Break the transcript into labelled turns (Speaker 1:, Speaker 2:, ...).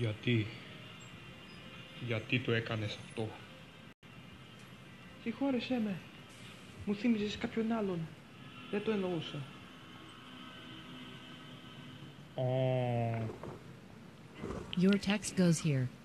Speaker 1: Γιατί το έκανες αυτό?
Speaker 2: Συγχώρεσέ με. Μου θύμιζες κάποιον άλλον. Δεν το εννοούσα.
Speaker 3: Your text goes here.